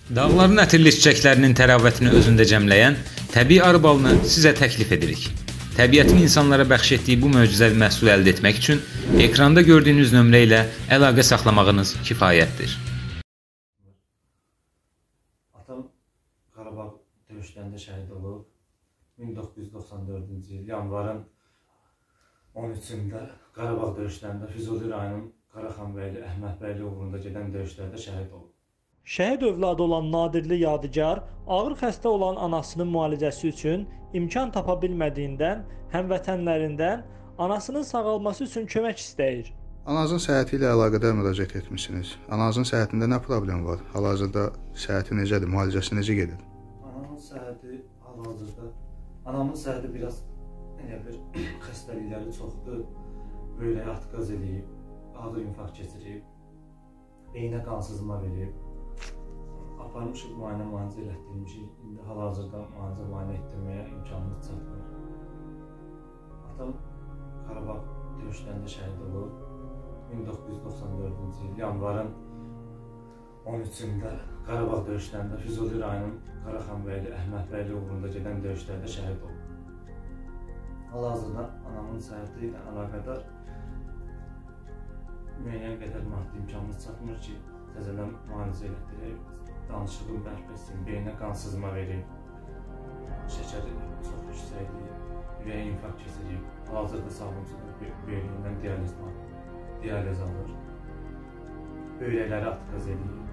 Dağların ətirli çiçəklərinin təravətini özündə cəmləyən təbii arı balını sizə təklif edirik. Təbiətin insanlara bəxş etdiyi bu möcüzəvi məhsulu əldə etmək üçün ekranda gördüyünüz nömrə ilə əlaqə saxlamağınız kifayətdir. Atam Qarabağ döyüşlərində şəhid olub. 1994-cü il yanvarın 13-də Qarabağ döyüşlərində Füzuli rayonunun Qaraxanbəyli, Əhmədbəyli uğrunda gedən döyüşlərdə şəhid olub. Şəhid övladı olan Nadirli Yadigar ağır xəstə olan anasının müalicəsi üçün imkan tapa bilmədiyindən həmvətənlərindən anasının sağalması üçün kömək istəyir. Ananızın səhhəti ilə əlaqədar müraciət etmişsiniz. Ananızın səhhətində nə problem var? Hal-hazırda səhhəti necədir? Müalicəsi necə gedir? Anamın səhhəti hal-hazırda anamın səhhəti biraz xəstəlikləri çoxdur. Böyrəyə atqaz edib, ağır infarkt keçirib, beyinə qansızma verib. Aparmışıq müayinə elətdirmişik. İndi hal-hazırda müayinə etdirməyə imkanımız çatmır. Atam Qarabağ döyüşlərində şəhid olub. 1994-cü il yanvarın 13-də Qarabağ döyüşlərində Füzuli rayonunun Qaraxanbəyli, Əhmədbəyli uğrunda gedən döyüşlərdə şəhid olub. Hal-hazırda anamın səhhəti ilə əlaqədar müəyyən qədər maddi imkanımız çatmır ki, təzədən müalicə elətdirək, danışığım bərk etsin, beyinə qansızma verib, şəkəri çox yüksəkdir, ürəyə infarkt keçirib, hal-hazırda sağlamçıdır, böyrəyindən dializ alır, böyrəkləri atqaz edib.